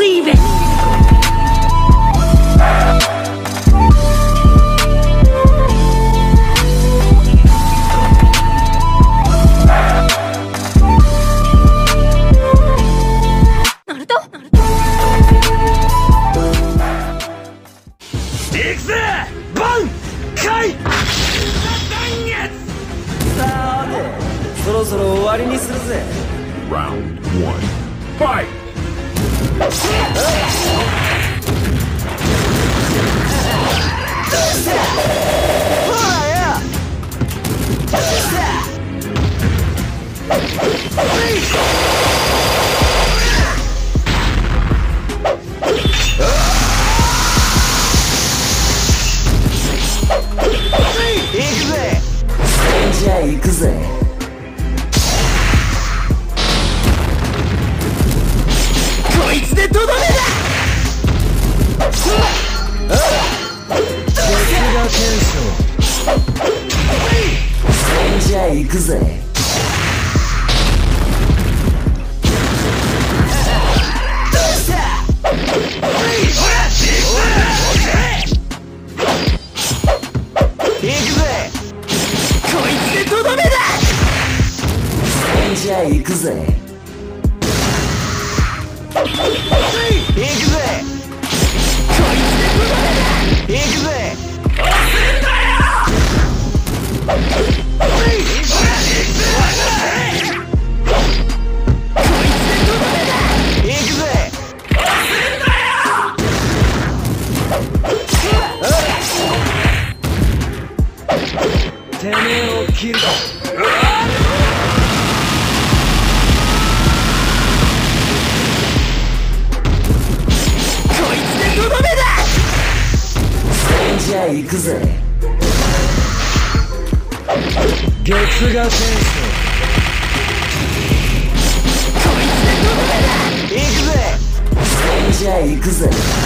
リーベ。ナルト行くぜバンカイさてそろそろ終わりにするぜ。 Round 1. Fight! ほらよ行くぜ。じゃあ行くぜ。こいつでとどめだ。じゃあ行くぜ。じゃあ行くぜ。行くぜ。こいつでとどめだ。行くぜ。押すんだよ。こいつでとどめだ。行くぜ。押すんだよ。てめえを切る。じゃあ行くぜ。月が天使。こいつでとどめだ。行くぜ。じゃあ行くぜ。